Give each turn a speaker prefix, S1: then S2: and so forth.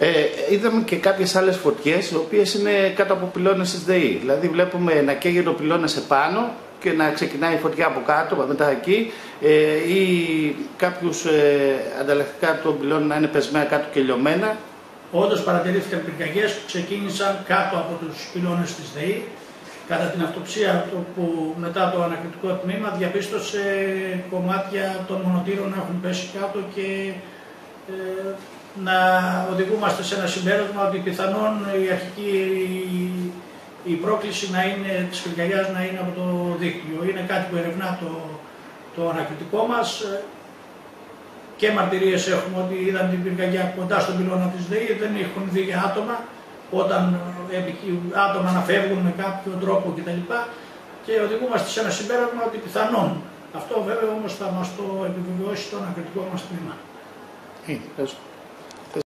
S1: Είδαμε και κάποιες άλλες φωτιές, οι οποίες είναι κάτω από πυλώνες της ΔΕΗ. Δηλαδή βλέπουμε να καίγεται ο πυλώνας επάνω και να ξεκινάει η φωτιά από κάτω, μετά εκεί, ή κάποιους ανταλλακτικά των πυλώνων να είναι πεσμένα κάτω και λιωμένα.
S2: Όντως παρατηρήθηκαν πυρκαγιές που ξεκίνησαν κάτω από τους πυλώνες της ΔΕΗ. Κατά την αυτοψία που μετά το ανακριτικό τμήμα διαπίστωσε κομμάτια των μονοτήρων να έχουν πέσει κάτω και να οδηγούμαστε σε ένα συμπέρασμα ότι πιθανόν η πρόκληση να είναι, της πυρκαγιάς να είναι από το δίκτυο. Είναι κάτι που ερευνά το ανακριτικό μας και μαρτυρίες έχουμε ότι είδαν την πυρκαγιά κοντά στον πυλώνα της ΔΕΗ, δεν έχουν δει άτομα, όταν άτομα να φεύγουν με κάποιο τρόπο κτλ. Και οδηγούμαστε σε ένα συμπέρασμα ότι πιθανόν. Αυτό βέβαια όμως θα μας το επιβεβαιώσει το ανακριτικό μας τμήμα.